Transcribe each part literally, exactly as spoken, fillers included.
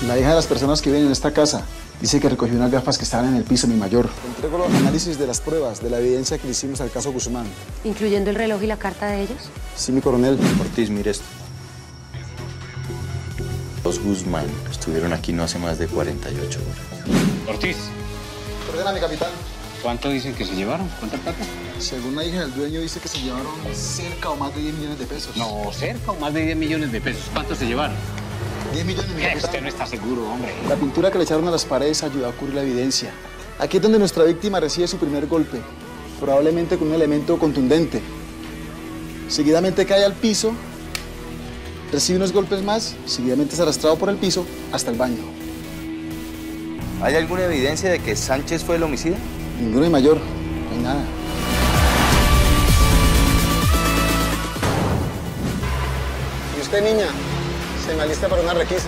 La hija de las personas que viven en esta casa dice que recogió unas gafas que estaban en el piso, mi mayor. Entrego los análisis de las pruebas, de la evidencia que le hicimos al caso Guzmán. ¿Incluyendo el reloj y la carta de ellos? Sí, mi coronel. Ortiz, mire esto. Los Guzmán estuvieron aquí no hace más de cuarenta y ocho horas. Ortiz. Ordena, mi capitán. ¿Cuánto dicen que se llevaron? ¿Cuánta plata? Según la hija del dueño, dice que se llevaron cerca o más de diez millones de pesos. No, cerca o más de diez millones de pesos. ¿Cuánto se llevaron? diez millones, mi capitán. Usted no está seguro, hombre. La pintura que le echaron a las paredes ayudó a cubrir la evidencia. Aquí es donde nuestra víctima recibe su primer golpe, probablemente con un elemento contundente. Seguidamente cae al piso, recibe unos golpes más, seguidamente es arrastrado por el piso hasta el baño. ¿Hay alguna evidencia de que Sánchez fue el homicida? Ninguno, mi mayor, no hay nada. ¿Y usted, niña? Se me alista para una requisa.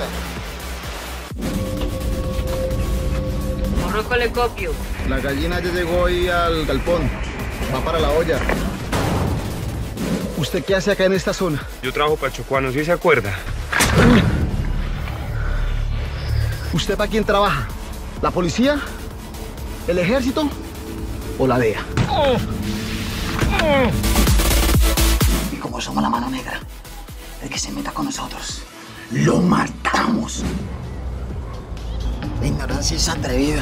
Morroco le copio. La gallina ya llegó hoy al galpón. Va para la olla. ¿Usted qué hace acá en esta zona? Yo trabajo para Chocuano, ¿sí se acuerda? ¿Usted para quién trabaja? ¿La policía? ¿El ejército? ¿O la D E A? Y como somos la mano negra, el que se meta con nosotros, lo matamos. La ignorancia es atrevida.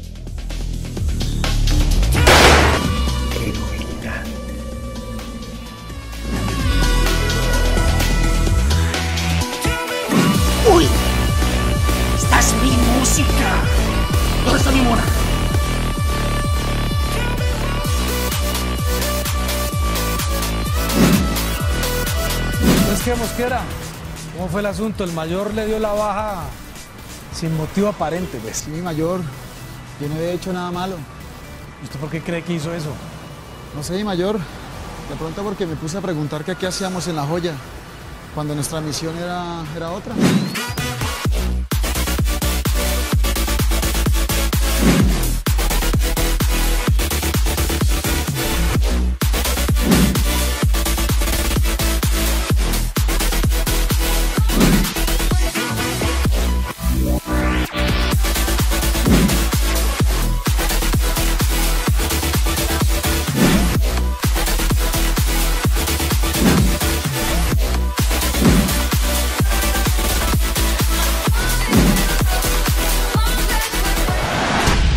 Heroica. ¡Uy! ¡Esta es mi música! ¿Dónde está mi mona? Es que Mosquera, ¿cómo fue el asunto? El mayor le dio la baja sin motivo aparente, pues. Sí, mi mayor. Yo no había hecho nada malo. ¿Usted por qué cree que hizo eso? No sé, mi mayor. De pronto porque me puse a preguntar que qué hacíamos en La Joya, cuando nuestra misión era, era otra.